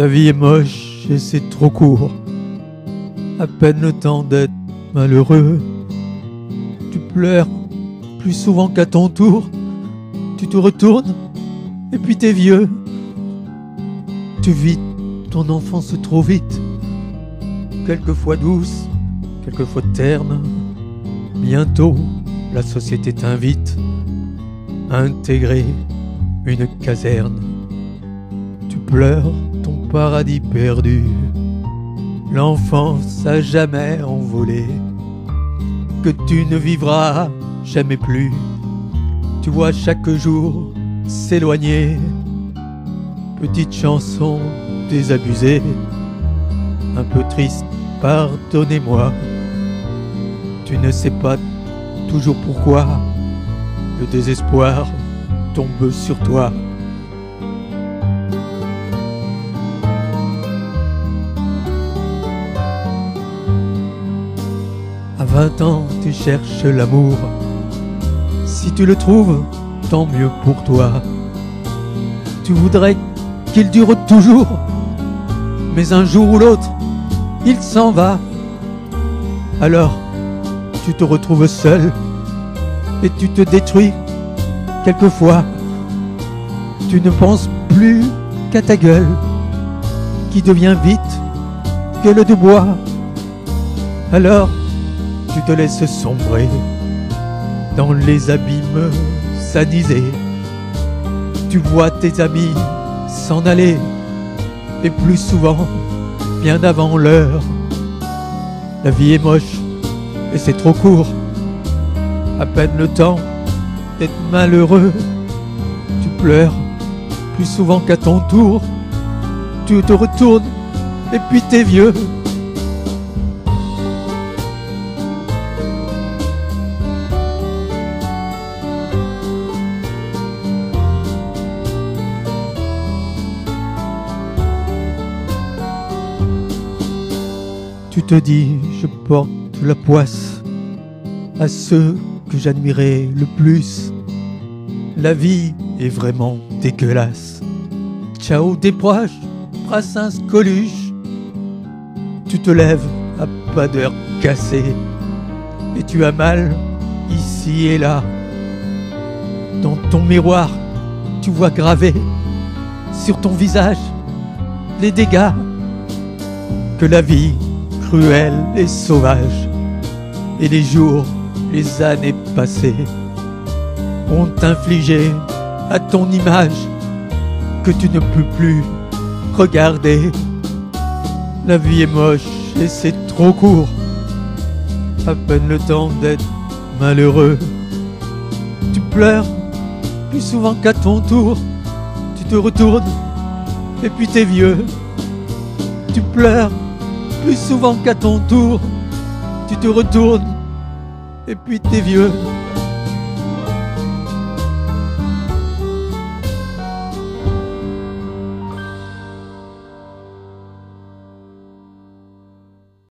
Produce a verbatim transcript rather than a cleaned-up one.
La vie est moche et c'est trop court, à peine le temps d'être malheureux. Tu pleures plus souvent qu'à ton tour, tu te retournes et puis t'es vieux. Tu vis ton enfance trop vite, quelquefois douce, quelquefois terne. Bientôt la société t'invite à intégrer une caserne. Tu pleures ton paradis perdu, l'enfance à jamais envolée, que tu ne vivras jamais plus. Tu vois chaque jour s'éloigner, petite chanson désabusée, un peu triste, pardonnez-moi. Tu ne sais pas toujours pourquoi le désespoir tombe sur toi. À vingt ans, tu cherches l'amour. Si tu le trouves, tant mieux pour toi. Tu voudrais qu'il dure toujours, mais un jour ou l'autre, il s'en va. Alors, tu te retrouves seul et tu te détruis quelquefois. Tu ne penses plus qu'à ta gueule, qui devient vite gueule de bois. Alors, tu te laisses sombrer dans les abîmes sanisés. Tu vois tes amis s'en aller, et plus souvent, bien avant l'heure. La vie est moche, et c'est trop court, à peine le temps d'être malheureux. Tu pleures plus souvent qu'à ton tour, tu te retournes, et puis t'es vieux. Tu te dis, je porte la poisse à ceux que j'admirais le plus. La vie est vraiment dégueulasse. Ciao des proches, Brassens, Coluche. Tu te lèves à pas d'heure cassée, et tu as mal ici et là. Dans ton miroir, tu vois gravé sur ton visage les dégâts que la vie cruelle et sauvage, et les jours, les années passées ont infligé à ton image que tu ne peux plus regarder. La vie est moche et c'est trop court, à peine le temps d'être malheureux. Tu pleures plus souvent qu'à ton tour, tu te retournes et puis t'es vieux. Tu pleures plus souvent qu'à ton tour, tu te retournes, et puis t'es vieux.